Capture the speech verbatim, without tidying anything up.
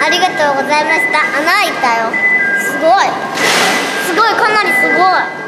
ありがとうございました。穴開いたよ。すごいすごい、かなりすごい。